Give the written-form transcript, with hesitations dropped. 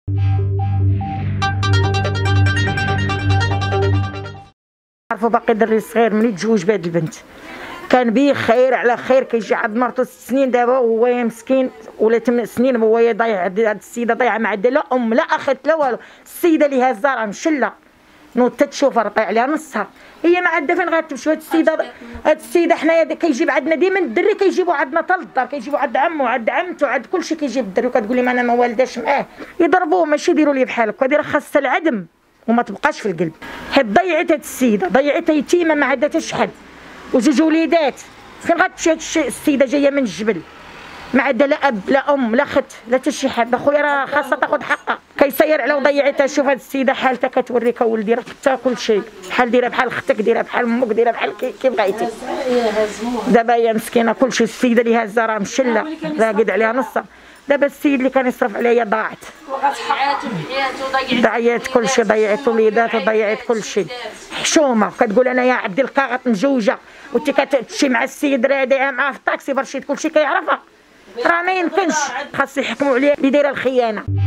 عرفوا باقي دري صغير ملي تزوج بهاد البنت كان بيه خير على خير، كيجي عند مرتو 6 سنين دابا وهو مسكين، ولا 8 سنين وهو ضايع. هاد السيده ضايعه، ما عندها لا ام لا اخت لا والو. السيده اللي هازه راه مشله نوض تشوف راه طايع عليها نصها، هي ما عندها فين غتمشي. هاد السيده حنايا كيجيب عندنا ديما الدري، كيجيبوا عندنا حتى للدار، كيجيبوا عند عمو عند عمته عند كلشي، كيجيب الدري وكتقول لي ما انا ما والداش معاه. يضربوه ماشي يديروا لي بحال هكا، هادي راه خاصها العدم وما تبقاش في القلب. حيت ضيعت هاد السيده، ضيعتها يتيمه ما عندها حتى شحال، وجوج وليدات. فين غتمشي هاد السيده جايه من الجبل ما عندها لا اب لا ام لا خت لا حتى شي حد. اخويا راه خاصها تاخذ حقها، كيسير على وضيعتها. شوف هاد السيده حالتها كتوريك اولدي راه حتى كلشي بحال ديرها بحال اختك، ديرها بحال امك، ديرها بحال كيف بغيتي. دابا هي مسكينه كلشي. السيده اللي هازه راه مشله راقد عليها نصها. دابا السيد اللي كان يصرف عليا ضاعت، ضيعت كلشي، ضيعت وليدات وضيعت كلشي. حشومه كتقول انا يا عبد القاغط مزوجه وانت كتمشي مع السيد راه معاه في الطاكسي برشيد كلشي كيعرفها، راه ما يمكنش. خاص يحكموا عليها اللي دايره الخيانه.